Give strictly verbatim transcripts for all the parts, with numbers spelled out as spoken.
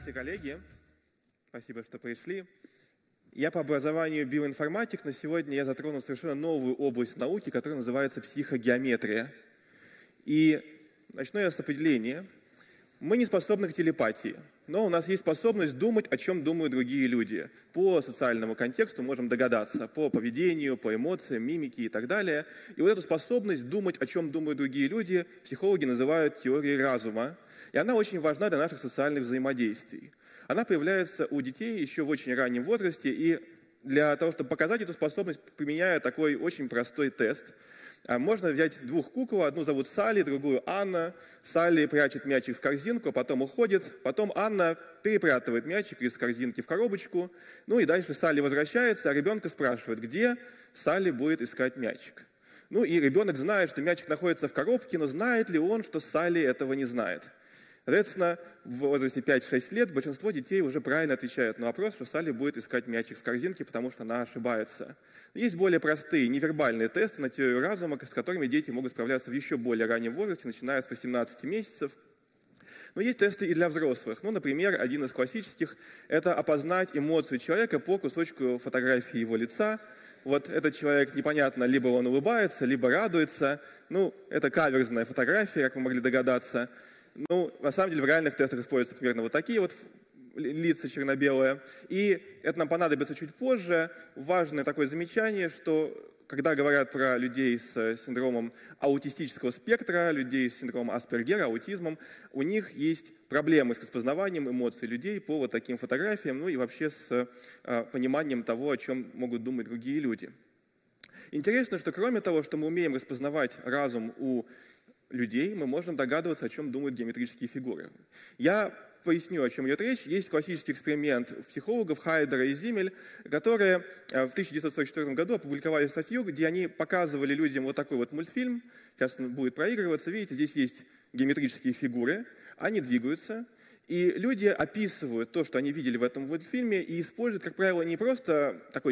Здравствуйте, коллеги. Спасибо, что пришли. Я по образованию биоинформатик, но сегодня я затрону совершенно новую область науки, которая называется психогеометрия. И начну я с определения. Мы не способны к телепатии, но у нас есть способность думать, о чем думают другие люди. По социальному контексту можем догадаться, по поведению, по эмоциям, мимике и так далее. И вот эту способность думать, о чем думают другие люди, психологи называют теорией разума. И она очень важна для наших социальных взаимодействий. Она появляется у детей еще в очень раннем возрасте, и для того, чтобы показать эту способность, применяю такой очень простой тест. Можно взять двух кукол, одну зовут Салли, другую Анна. Салли прячет мячик в корзинку, потом уходит, потом Анна перепрятывает мячик из корзинки в коробочку, ну и дальше Салли возвращается, а ребенка спрашивает, где Салли будет искать мячик. Ну и ребенок знает, что мячик находится в коробке, но знает ли он, что Салли этого не знает? Соответственно, в возрасте пять-шесть лет большинство детей уже правильно отвечают на вопрос, что Салли будет искать мячик в корзинке, потому что она ошибается. Есть более простые невербальные тесты на теорию разума, с которыми дети могут справляться в еще более раннем возрасте, начиная с восемнадцати месяцев. Но есть тесты и для взрослых. Ну, например, один из классических – это опознать эмоцию человека по кусочку фотографии его лица. Вот этот человек, непонятно, либо он улыбается, либо радуется. Ну, это каверзная фотография, как вы могли догадаться. Ну, на самом деле, в реальных тестах используются примерно вот такие вот лица черно-белые. И это нам понадобится чуть позже. Важное такое замечание, что когда говорят про людей с синдромом аутистического спектра, людей с синдромом Аспергера, аутизмом, у них есть проблемы с распознаванием эмоций людей по вот таким фотографиям, ну и вообще с а, пониманием того, о чем могут думать другие люди. Интересно, что кроме того, что мы умеем распознавать разум у людей, мы можем догадываться, о чем думают геометрические фигуры. Я поясню, о чем идет речь. Есть классический эксперимент психологов Хайдера и Зиммель, которые в тысяча девятьсот сорок четвёртом году опубликовали статью, где они показывали людям вот такой вот мультфильм. Сейчас он будет проигрываться. Видите, здесь есть геометрические фигуры, они двигаются. И люди описывают то, что они видели в этом мультфильме, и используют, как правило, не просто такой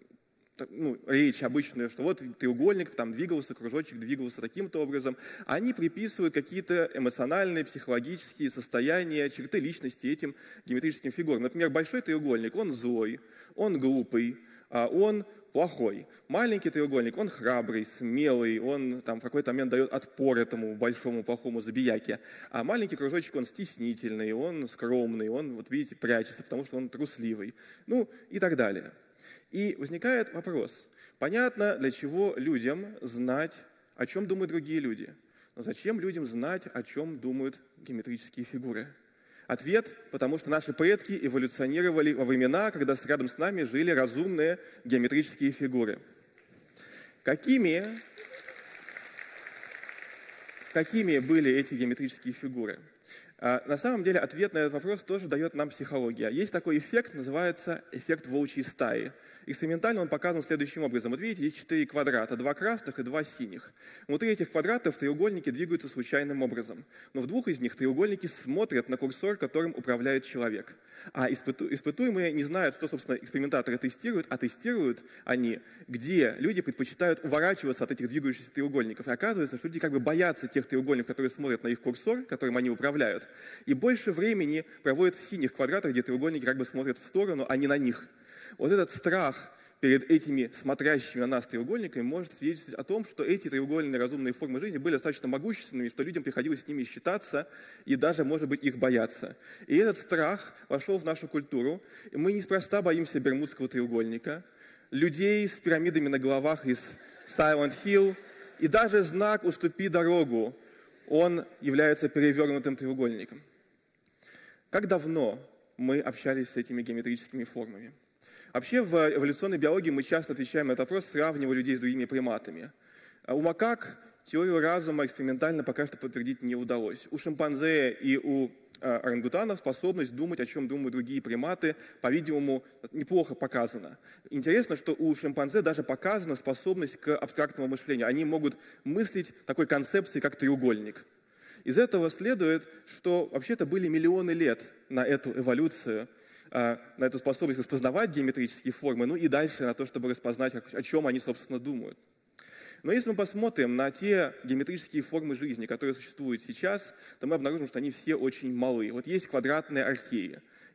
ну, речь обычная, что вот треугольник там двигался, кружочек двигался таким-то образом. Они приписывают какие-то эмоциональные, психологические состояния, черты личности этим геометрическим фигурам. Например, большой треугольник, он злой, он глупый, он плохой. Маленький треугольник, он храбрый, смелый, он там в какой-то момент дает отпор этому большому плохому забияке. А маленький кружочек, он стеснительный, он скромный, он, вот видите, прячется, потому что он трусливый. Ну и так далее. И возникает вопрос, понятно, для чего людям знать, о чем думают другие люди. Но зачем людям знать, о чем думают геометрические фигуры? Ответ – потому что наши предки эволюционировали во времена, когда рядом с нами жили разумные геометрические фигуры. Какими, какими были эти геометрические фигуры? На самом деле ответ на этот вопрос тоже дает нам психология. Есть такой эффект, называется эффект волчьей стаи. Экспериментально он показан следующим образом. Вот видите, есть четыре квадрата, два красных и два синих. Внутри этих квадратов треугольники двигаются случайным образом. Но в двух из них треугольники смотрят на курсор, которым управляет человек. А испыту, испытуемые не знают, что, собственно, экспериментаторы тестируют, а тестируют они, где люди предпочитают уворачиваться от этих двигающихся треугольников. И оказывается, что люди как бы боятся тех треугольников, которые смотрят на их курсор, которым они управляют, и больше времени проводят в синих квадратах, где треугольники как бы смотрят в сторону, а не на них. Вот этот страх перед этими смотрящими на нас треугольниками может свидетельствовать о том, что эти треугольные разумные формы жизни были достаточно могущественными, что людям приходилось с ними считаться и даже, может быть, их бояться. И этот страх вошел в нашу культуру. И мы неспроста боимся Бермудского треугольника, людей с пирамидами на головах из Silent Hill, и даже знак «Уступи дорогу», он является перевернутым треугольником. Как давно мы общались с этими геометрическими формами? Вообще в эволюционной биологии мы часто отвечаем на этот вопрос, сравнивая людей с другими приматами. У макак теорию разума экспериментально пока что подтвердить не удалось. У шимпанзе и у орангутанов способность думать, о чем думают другие приматы, по-видимому, неплохо показана. Интересно, что у шимпанзе даже показана способность к абстрактному мышлению. Они могут мыслить такой концепцией, как треугольник. Из этого следует, что вообще-то были миллионы лет на эту эволюцию, на эту способность распознавать геометрические формы, ну и дальше на то, чтобы распознать, о чем они, собственно, думают. Но если мы посмотрим на те геометрические формы жизни, которые существуют сейчас, то мы обнаружим, что они все очень малы. Вот есть квадратные археи,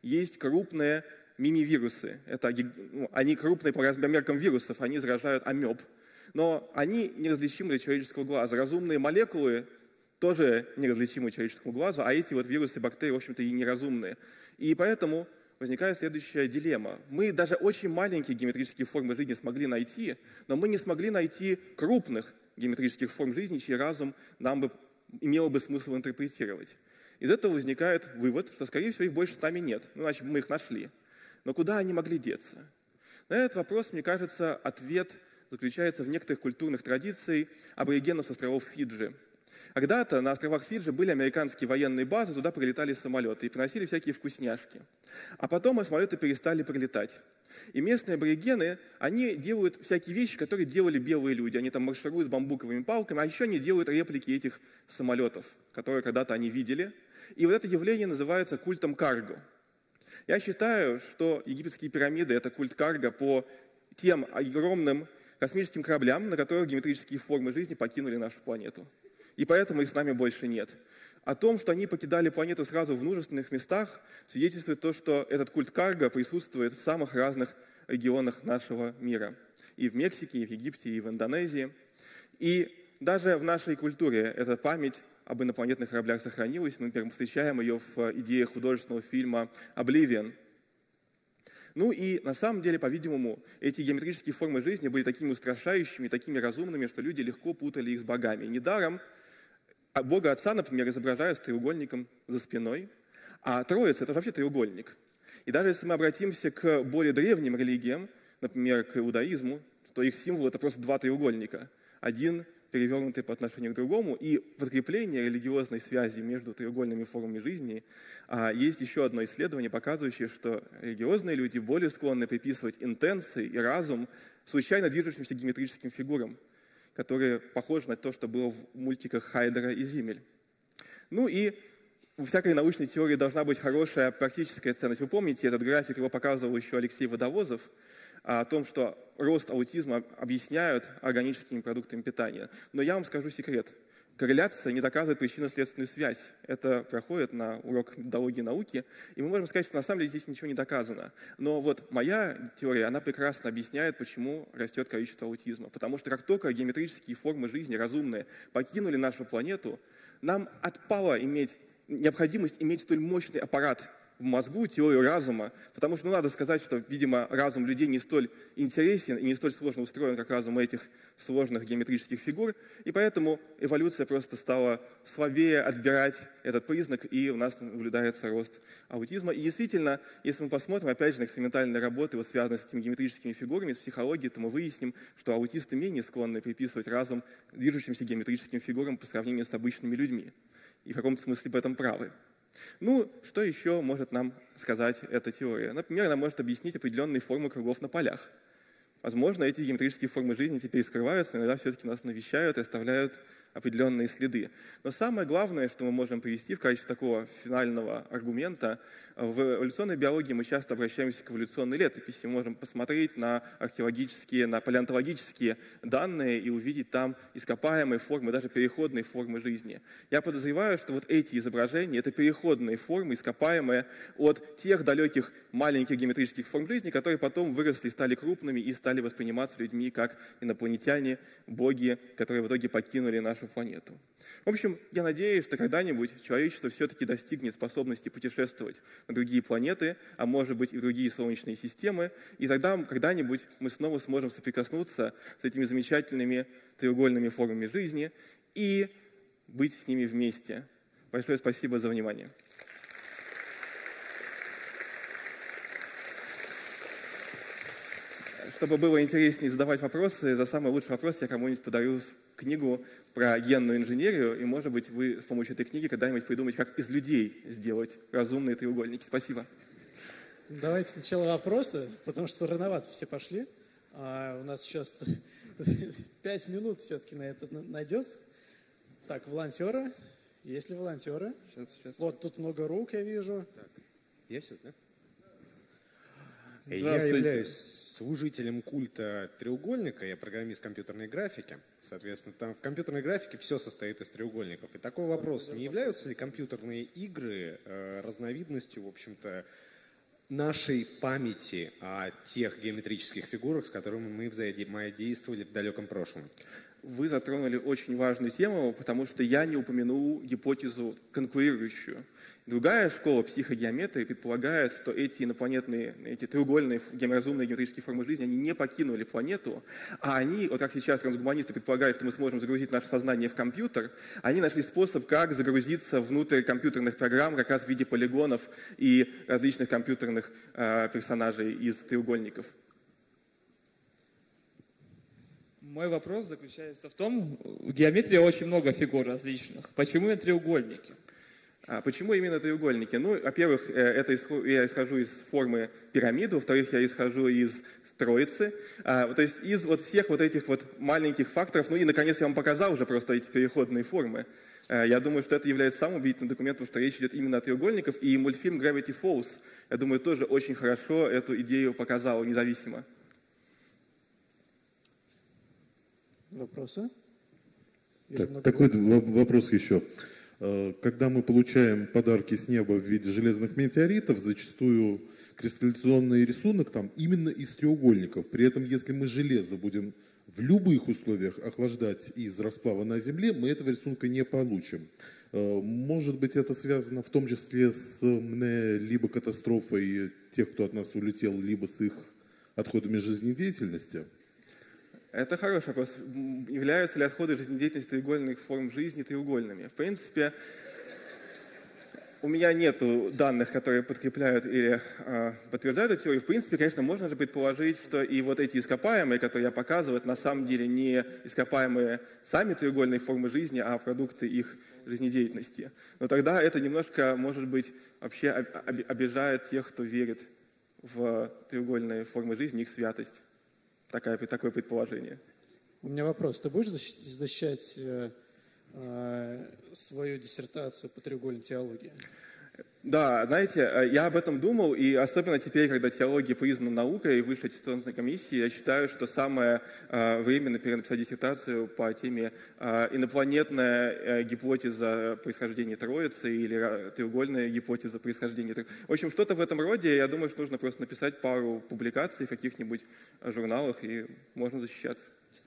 есть крупные мимивирусы. Это, ну, они крупные по размерам вирусов, они заражают амеб. Но они неразличимы для человеческого глаза. Разумные молекулы тоже неразличимы человеческому глазу, а эти вот вирусы, бактерии, в общем-то, и неразумные. И поэтому возникает следующая дилемма. Мы даже очень маленькие геометрические формы жизни смогли найти, но мы не смогли найти крупных геометрических форм жизни, чей разум нам бы имело бы смысл интерпретировать. Из этого возникает вывод, что, скорее всего, их больше с нами нет. Ну, значит, мы их нашли. Но куда они могли деться? На этот вопрос, мне кажется, ответ заключается в некоторых культурных традициях аборигенов с островов Фиджи. Когда-то на островах Фиджи были американские военные базы, туда прилетали самолеты и приносили всякие вкусняшки. А потом самолеты перестали прилетать. И местные аборигены, они делают всякие вещи, которые делали белые люди. Они там маршируют с бамбуковыми палками, а еще они делают реплики этих самолетов, которые когда-то они видели. И вот это явление называется культом карго. Я считаю, что египетские пирамиды – это культ карго по тем огромным космическим кораблям, на которых геометрические формы жизни покинули нашу планету. И поэтому их с нами больше нет. О том, что они покидали планету сразу в множественных местах, свидетельствует то, что этот культ карго присутствует в самых разных регионах нашего мира. И в Мексике, и в Египте, и в Индонезии. И даже в нашей культуре эта память об инопланетных кораблях сохранилась. Мы встречаем ее в идее художественного фильма «Обливион». Ну и на самом деле, по-видимому, эти геометрические формы жизни были такими устрашающими, такими разумными, что люди легко путали их с богами. Недаром Бога Отца, например, изображают с треугольником за спиной, а Троица – это вообще треугольник. И даже если мы обратимся к более древним религиям, например, к иудаизму, то их символ – это просто два треугольника. Один перевернутый по отношению к другому, и подкрепление религиозной связи между треугольными формами жизни. А есть еще одно исследование, показывающее, что религиозные люди более склонны приписывать интенции и разум случайно движущимся геометрическим фигурам, которые похожи на то, что было в мультиках Хайдера и Зиммель. Ну и у всякой научной теории должна быть хорошая практическая ценность. Вы помните этот график, его показывал еще Алексей Водовозов, о том, что рост аутизма объясняют органическими продуктами питания. Но я вам скажу секрет. Корреляция не доказывает причинно-следственную связь. Это проходит на урок методологии науки, и мы можем сказать, что на самом деле здесь ничего не доказано. Но вот моя теория, она прекрасно объясняет, почему растет количество аутизма. Потому что как только геометрические формы жизни, разумные, покинули нашу планету, нам отпала иметь, необходимость иметь столь мощный аппарат в мозгу, теорию разума, потому что ну, надо сказать, что, видимо, разум людей не столь интересен и не столь сложно устроен, как разум этих сложных геометрических фигур, и поэтому эволюция просто стала слабее отбирать этот признак, и у нас наблюдается рост аутизма. И действительно, если мы посмотрим, опять же, на экспериментальные работы, вот, связанные с этими геометрическими фигурами, с психологией, то мы выясним, что аутисты менее склонны приписывать разум движущимся геометрическим фигурам по сравнению с обычными людьми. И в каком-то смысле в этом правы. Ну, что еще может нам сказать эта теория? Например, она может объяснить определенные формы кругов на полях. Возможно, эти геометрические формы жизни теперь скрываются, иногда все-таки нас навещают и оставляют определенные следы. Но самое главное, что мы можем привести в качестве такого финального аргумента, в эволюционной биологии мы часто обращаемся к эволюционной летописи. Мы можем посмотреть на археологические, на палеонтологические данные и увидеть там ископаемые формы, даже переходные формы жизни. Я подозреваю, что вот эти изображения – это переходные формы, ископаемые от тех далеких маленьких геометрических форм жизни, которые потом выросли, стали крупными и стали восприниматься людьми как инопланетяне, боги, которые в итоге покинули нашу планету. В общем, я надеюсь, что когда-нибудь человечество все-таки достигнет способности путешествовать на другие планеты, а может быть и в другие солнечные системы, и тогда когда-нибудь мы снова сможем соприкоснуться с этими замечательными треугольными формами жизни и быть с ними вместе. Большое спасибо за внимание. Чтобы было интереснее задавать вопросы, за самый лучший вопрос я кому-нибудь подарю книгу про генную инженерию, и, может быть, вы с помощью этой книги когда-нибудь придумаете, как из людей сделать разумные треугольники. Спасибо. Давайте сначала вопросы, потому что рановато все пошли. А у нас сейчас пять минут все-таки на это найдется. Так, волонтеры. Есть ли волонтеры? Сейчас, сейчас. Вот тут много рук я вижу. Так. Я сейчас, да? Здравствуйте. Я являюсь служителем культа треугольника, я программист компьютерной графики. Соответственно, там в компьютерной графике все состоит из треугольников. И такой вопрос, не являются ли компьютерные игры э, разновидностью, в общем-то, нашей памяти о тех геометрических фигурах, с которыми мы взаимодействовали в далеком прошлом. Вы затронули очень важную тему, потому что я не упомянул гипотезу конкурирующую. Другая школа психодиаметрии предполагает, что эти инопланетные, эти треугольные разумные геометрические формы жизни, они не покинули планету, а они, вот как сейчас трансгуманисты предполагают, что мы сможем загрузить наше сознание в компьютер, они нашли способ, как загрузиться внутрь компьютерных программ, как раз в виде полигонов и различных компьютерных э, персонажей из треугольников. Мой вопрос заключается в том, в геометрии очень много фигур различных. Почему именно треугольники? А почему именно треугольники? Ну, во-первых, это я исхожу из формы пирамиды, во-вторых, я исхожу из троицы. А, то есть из вот всех вот этих вот маленьких факторов, ну и, наконец, я вам показал уже просто эти переходные формы. А, я думаю, что это является самым убедительным документом, что речь идет именно о треугольниках, и мультфильм Gravity Falls, я думаю, тоже очень хорошо эту идею показал независимо. Вопросы? Так, такой вопрос еще. Когда мы получаем подарки с неба в виде железных метеоритов, зачастую кристаллизационный рисунок там именно из треугольников. При этом, если мы железо будем в любых условиях охлаждать из расплава на Земле, мы этого рисунка не получим. Может быть, это связано в том числе с либо катастрофой тех, кто от нас улетел, либо с их отходами жизнедеятельности? Это хороший вопрос. Являются ли отходы жизнедеятельности треугольных форм жизни треугольными? В принципе, у меня нет данных, которые подкрепляют или э, подтверждают эту теорию. В принципе, конечно, можно же предположить, что и вот эти ископаемые, которые я показываю, это на самом деле не ископаемые сами треугольные формы жизни, а продукты их жизнедеятельности. Но тогда это немножко, может быть, вообще обижает тех, кто верит в треугольные формы жизни, их святость. Такое, такое предположение. У меня вопрос. Ты будешь защищать э, э, свою диссертацию по треугольной теологии? Да, знаете, я об этом думал, и особенно теперь, когда теология признана наукой и высшей аттестационной комиссии, я считаю, что самое э, время, например, написать диссертацию по теме э, инопланетная э, гипотеза происхождения Троицы или э, треугольная гипотеза происхождения Троицы. В общем, что-то в этом роде. Я думаю, что нужно просто написать пару публикаций в каких-нибудь журналах, и можно защищаться.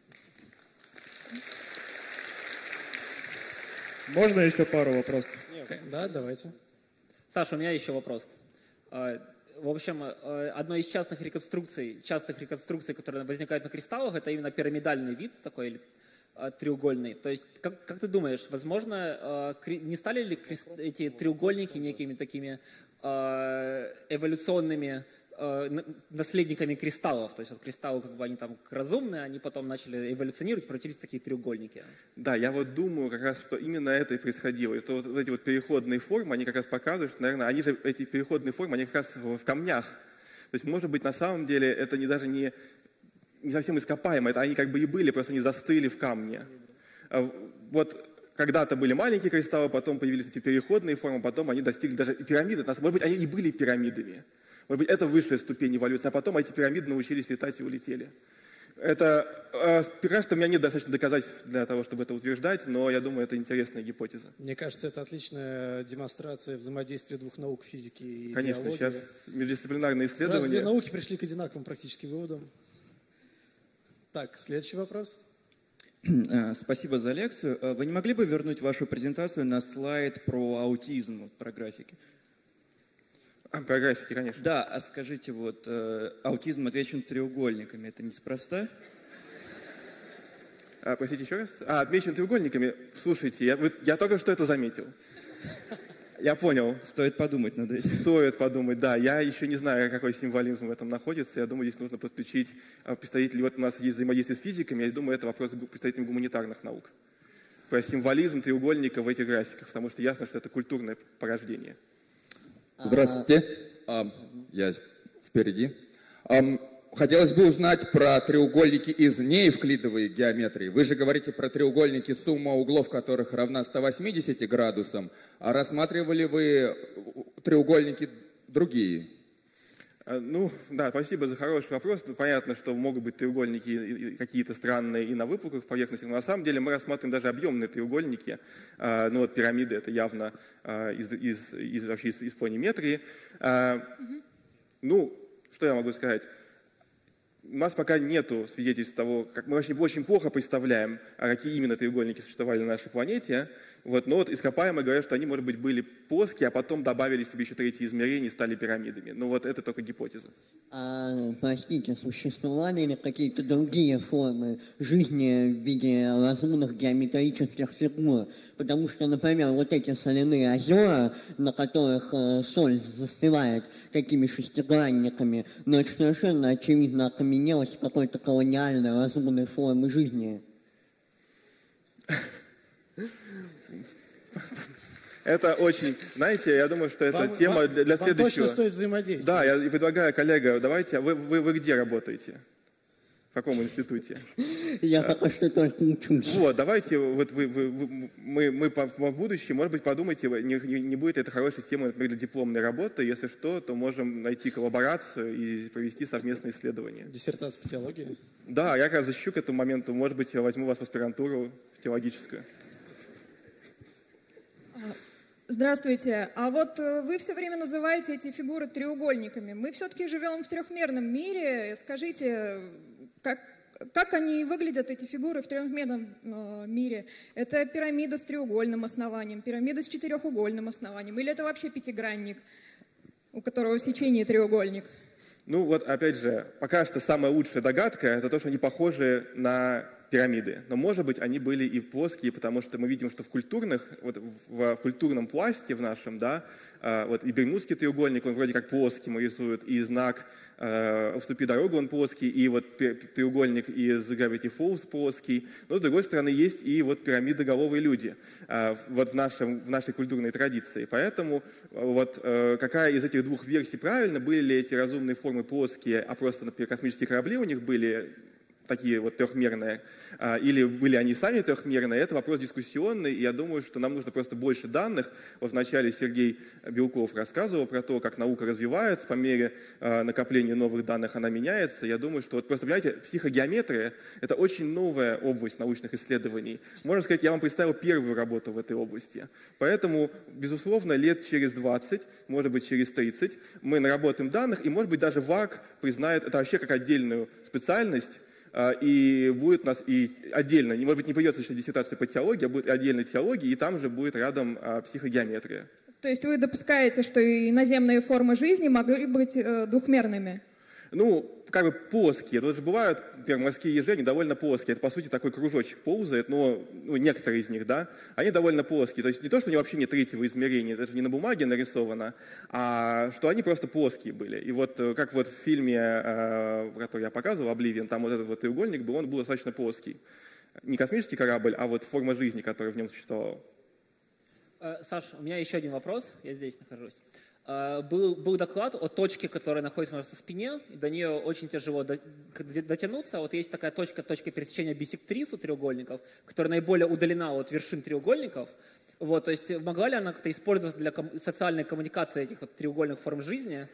Можно еще пару вопросов? Да, давайте. Саша, у меня еще вопрос. В общем, одной из частных реконструкций, частых реконструкций, которые возникают на кристаллах, это именно пирамидальный вид такой треугольный. То есть, как, как ты думаешь, возможно, не стали ли эти треугольники некими такими эволюционными наследниками кристаллов? То есть вот кристаллы, как бы они там разумные, они потом начали эволюционировать, превратились в такие треугольники. Да, я вот думаю как раз, что именно это и происходило. И то вот эти вот переходные формы, они как раз показывают, что, наверное, они же, эти переходные формы, они как раз в, в камнях. То есть, может быть, на самом деле это не даже не, не совсем ископаемо, это они как бы и были, просто они застыли в камне. Вот когда-то были маленькие кристаллы, потом появились эти переходные формы, потом они достигли даже пирамиды. Может быть, они и были пирамидами. Может быть, это высшая ступень эволюции, а потом эти пирамиды научились летать и улетели. Это, пока что у меня нет достаточно доказательств для того, чтобы это утверждать, но я думаю, это интересная гипотеза. Мне кажется, это отличная демонстрация взаимодействия двух наук, физики и Конечно, биологии. сейчас междисциплинарные исследования. Сразу две науки пришли к одинаковым практически выводам. Так, следующий вопрос. Спасибо за лекцию. Вы не могли бы вернуть вашу презентацию на слайд про аутизм, про графики? А, про графики, конечно. Да, а скажите, вот э, аутизм отмечен треугольниками, это неспроста? А, простите, еще раз? А, отмечен треугольниками. Слушайте, я, я только что это заметил. Я понял. Стоит подумать над этим. Стоит подумать, да. Я еще не знаю, какой символизм в этом находится. Я думаю, здесь нужно подключить представителей. Вот у нас есть взаимодействие с физиками. Я думаю, это вопрос представителей гуманитарных наук. Про символизм треугольника в этих графиках, потому что ясно, что это культурное порождение. Здравствуйте, я впереди. Хотелось бы узнать про треугольники из неевклидовой геометрии. Вы же говорите про треугольники, сумма углов которых равна ста восьмидесяти градусам. А рассматривали вы треугольники другие? Ну, да, спасибо за хороший вопрос. Понятно, что могут быть треугольники какие-то странные и на выпуклых поверхностях, но на самом деле мы рассматриваем даже объемные треугольники. Ну вот пирамиды — это явно из, из, из, вообще из, из планиметрии. Ну, что я могу сказать? У нас пока нету свидетельств того, как мы очень, очень плохо представляем, а какие именно треугольники существовали на нашей планете. Вот, но вот ископаемые говорят, что они, может быть, были плоские, а потом добавили себе еще третье измерение и стали пирамидами. Но вот это только гипотеза. А, простите, существовали ли какие-то другие формы жизни в виде разумных геометрических фигур? Потому что, например, вот эти соляные озера, на которых э, соль застывает такими шестигранниками, но это совершенно очевидно окаменелость какой-то колониальной разумной формы жизни. Это очень, знаете, я думаю, что это вам, тема вам, для, для вам следующего. Точно стоит взаимодействовать. Да, я предлагаю, коллега, давайте, вы, вы, вы где работаете? В каком институте? Я пока что только учусь. Вот, давайте, вот вы, вы, вы, мы, мы в будущем, может быть, подумайте, не, не, не будет это хорошей темой, например, для дипломной работы. Если что, то можем найти коллаборацию и провести совместное исследование. Диссертация по теологии? Да, я как раз защищу к этому моменту. Может быть, я возьму вас в аспирантуру теологическую. Здравствуйте. А вот вы все время называете эти фигуры треугольниками. Мы все-таки живем в трехмерном мире. Скажите, как, как они выглядят, эти фигуры в трехмерном э, мире? Это пирамида с треугольным основанием, пирамида с четырехугольным основанием, или это вообще пятигранник, у которого в сечении треугольник? Ну вот, опять же, пока что самая лучшая догадка – это то, что они похожи на пирамиды. Но, может быть, они были и плоские, потому что мы видим, что в культурных, вот в, в культурном пласте в нашем, да, э, вот и Бермудский треугольник, он вроде как плоским рисует, и знак э, «Уступи дорогу» он плоский, и вот треугольник из Gravity Falls плоский. Но, с другой стороны, есть и вот пирамидоголовые люди э, вот в, нашем, в нашей культурной традиции. Поэтому вот э, какая из этих двух версий правильно, были ли эти разумные формы плоские, а просто, например, космические корабли у них были такие вот трехмерные, или были они сами трехмерные, это вопрос дискуссионный, и я думаю, что нам нужно просто больше данных. Вот вначале Сергей Белков рассказывал про то, как наука развивается, по мере накопления новых данных она меняется. Я думаю, что вот просто, понимаете, психогеометрия – это очень новая область научных исследований. Можно сказать, я вам представил первую работу в этой области. Поэтому, безусловно, лет через двадцать, может быть, через тридцать мы наработаем данных, и, может быть, даже ВАК признает это вообще как отдельную специальность, и будет у нас и отдельно, может быть, не придется еще диссертацию по теологии, а будет отдельная теология, и там же будет рядом психогеометрия. То есть вы допускаете, что и наземные формы жизни могли быть двухмерными? Ну, как бы плоские. Тут же бывают, например, морские ежи, они довольно плоские. Это, по сути, такой кружочек ползает, но ну, некоторые из них, да, они довольно плоские. То есть не то, что у них вообще нет третьего измерения, это же не на бумаге нарисовано, а что они просто плоские были. И вот как вот в фильме, который я показывал, «Обливион», там вот этот вот треугольник был, он был достаточно плоский. Не космический корабль, а вот форма жизни, которая в нем существовала. Саш, у меня еще один вопрос, я здесь нахожусь. Был, был доклад о точке, которая находится у нас на спине, и до нее очень тяжело дотянуться. Вот есть такая точка, точка пересечения биссектрис у треугольников, которая наиболее удалена от вершин треугольников. Вот, то есть могла ли она как-то использоваться для ком- социальной коммуникации этих вот треугольных форм жизни?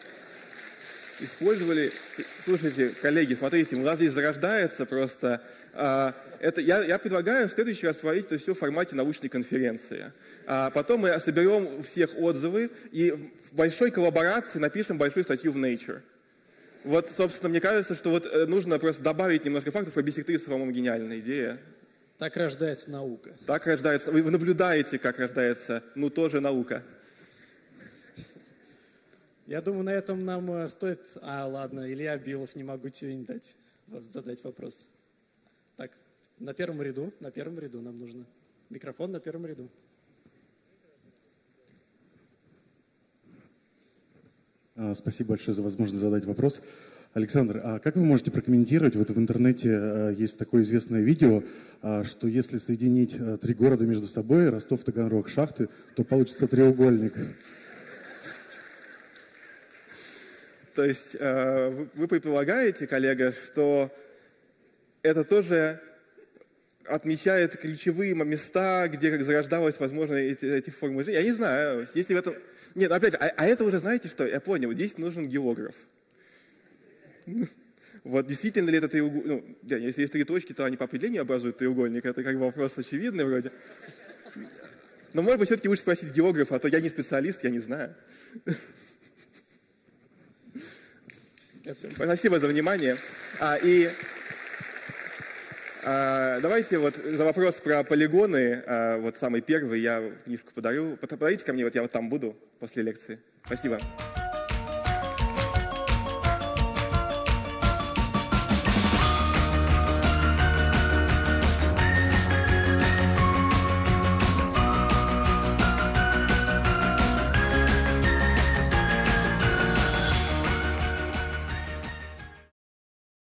Использовали. Слушайте, коллеги, смотрите, у нас здесь зарождается просто. А, это, я, я предлагаю в следующий раз проводить это все в формате научной конференции. А потом мы соберем всех отзывы и в большой коллаборации напишем большую статью в Nature. Вот, собственно, мне кажется, что вот нужно просто добавить немножко фактов про биссектрис, по-моему, гениальная идея. Так рождается наука. Так рождается. Вы наблюдаете, как рождается, ну, тоже наука. Я думаю, на этом нам стоит... А, ладно, Илья Билов, не могу тебе не дать задать вопрос. Так, на первом ряду, на первом ряду нам нужно. Микрофон на первом ряду. Спасибо большое за возможность задать вопрос. Александр, а как вы можете прокомментировать, вот в интернете есть такое известное видео, что если соединить три города между собой, Ростов, Таганрог, Шахты, то получится треугольник. То есть вы предполагаете, коллега, что это тоже отмечает ключевые места, где зарождалась, возможно, эти, эти формы жизни? Я не знаю, если в этом... Нет, опять же, а, а это уже, знаете что, я понял, здесь нужен географ. Вот действительно ли это треугольник? Ну, если есть три точки, то они по определению образуют треугольник, это как бы вопрос очевидный вроде. Но, может быть, все-таки лучше спросить географа, а то я не специалист, я не знаю. Спасибо за внимание. А, и а, давайте вот за вопрос про полигоны, а, вот самый первый, я книжку подарю. Подойдите ко мне, вот я вот там буду после лекции. Спасибо.